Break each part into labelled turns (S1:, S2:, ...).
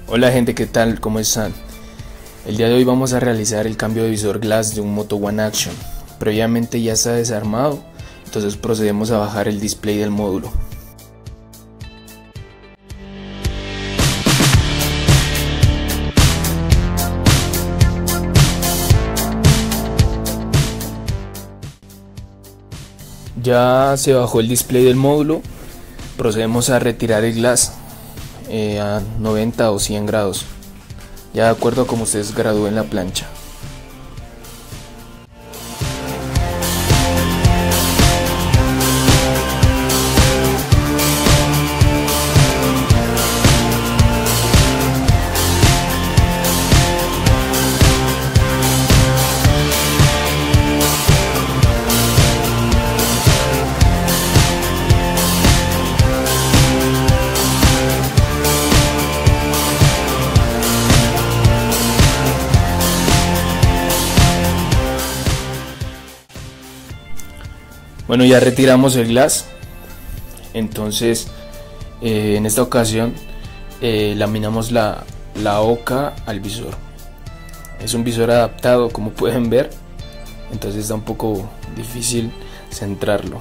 S1: Hola gente, ¿qué tal? ¿Cómo están? El día de hoy vamos a realizar el cambio de visor glass de un Moto One Action. Previamente ya está desarmado, entonces procedemos a bajar el display del módulo. Ya se bajó el display del módulo, procedemos a retirar el glass a 90 o 100 grados, ya de acuerdo a cómo ustedes gradúen la plancha. Bueno, ya retiramos el glass, entonces en esta ocasión laminamos la oca al visor. Es un visor adaptado, como pueden ver, entonces está un poco difícil centrarlo.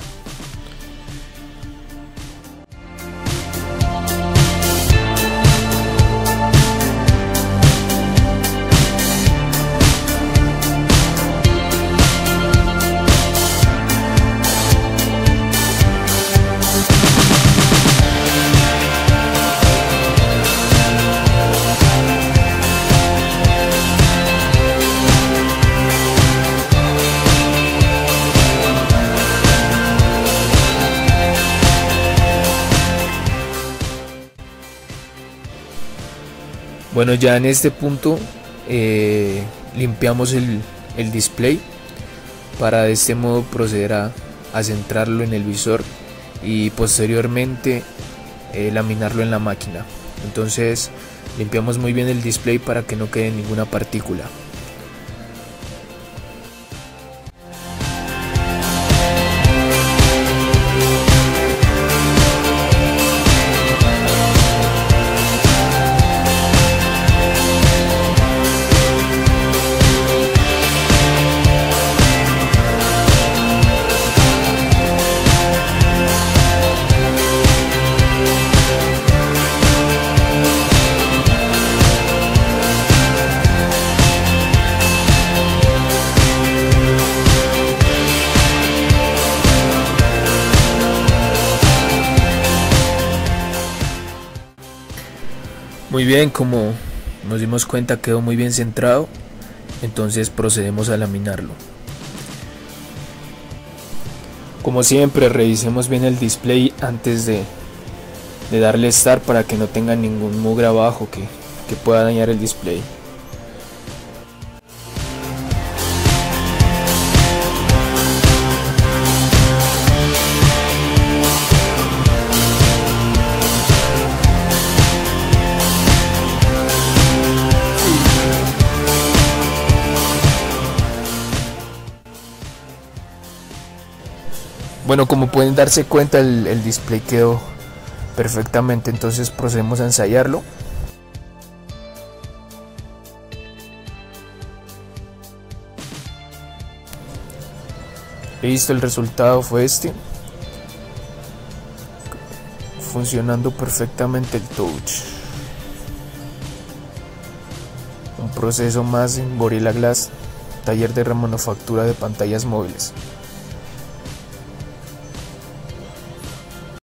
S1: Bueno, ya en este punto limpiamos el display para de este modo proceder a centrarlo en el visor y posteriormente laminarlo en la máquina. Entonces limpiamos muy bien el display para que no quede ninguna partícula. Muy bien, como nos dimos cuenta quedó muy bien centrado, entonces procedemos a laminarlo. Como siempre, revisemos bien el display antes de darle start para que no tenga ningún mugre abajo que pueda dañar el display. Bueno, como pueden darse cuenta, el display quedó perfectamente, entonces procedemos a ensayarlo. Listo, el resultado fue este, funcionando perfectamente el touch. Un proceso más en Gorilla Glass, taller de remanufactura de pantallas móviles.